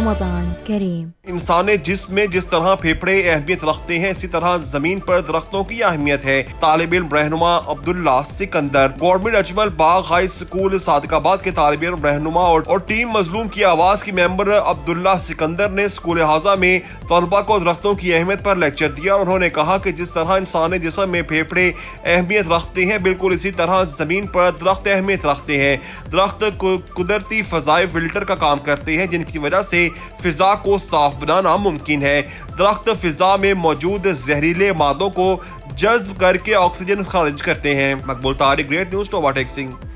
रमज़ान करीम। इंसानी जिस्म में जिस तरह फेफड़े अहमियत रखते हैं, इसी तरह जमीन पर दरख्तों की अहमियत है। तालिब इल्म रहनुमा Abdullah Sikandar government Ajmal Bagh high school Sadiqabad के तालिब इल्म रहनुमा और टीम मजलूम की आवाज की मेंबर अब्दुल्ला सिकंदर ने स्कूल हाजा में तलबा को दरख्तों की अहमियत पर लेक्चर दिया और उन्होंने कहा कि जिस तरह इंसानी जिस्म में फेफड़े अहमियत रखते हैं, बिल्कुल इसी तरह जमीन पर दरख्त अहमियत रखते हैं। दरख्त कुदरती फजाए फिल्टर का काम करते हैं, जिनकी वजह से फिजा को साफ बनाना मुमकिन है। दरख्त फिजा में मौजूद जहरीले मादों को जज्ब करके ऑक्सीजन खारिज करते हैं। Maqbool Tariq, great news, Toba Tek Singh.